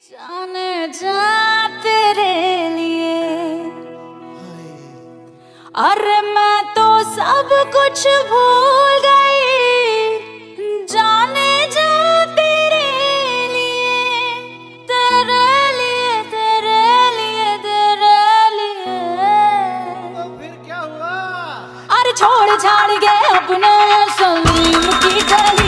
जाने जा तेरे लिए, अरे मैं तो सब कुछ भूल गई। जाने जा तेरे लिए, तेरे लिए, तेरे लिए, तेरे लिए। तो फिर क्या हुआ? अरे छोड़ छाड़ के अपने सलीम की गली,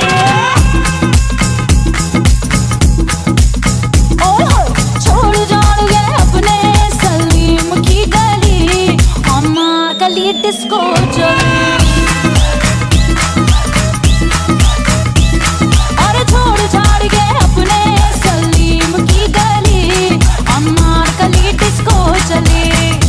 डिस्को अरे छोड़ छाड़ के अपने सलीम की गली, अनारकली डिस्को चले।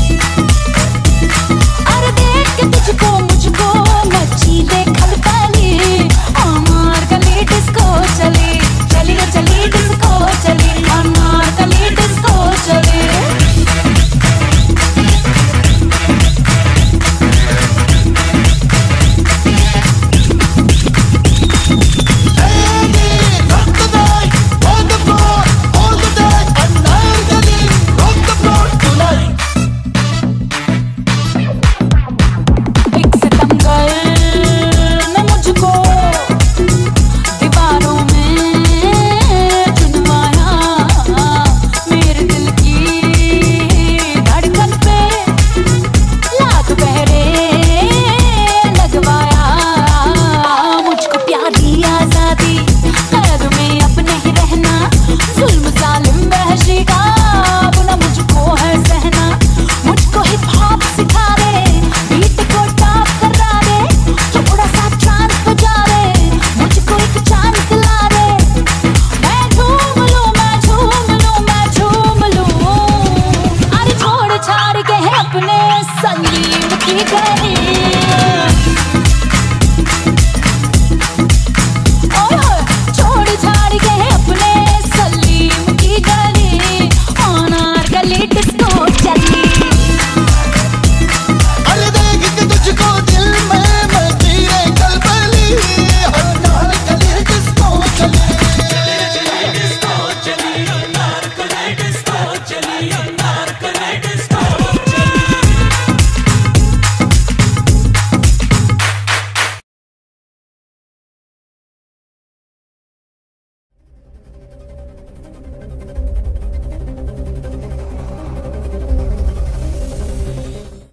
अरे देख के तुझको मुझको मची दे खलबली, अनारकली डिस्को चली, चली रे चली डिस्को चली, अनारकली डिस्को चली। सलीम की गली।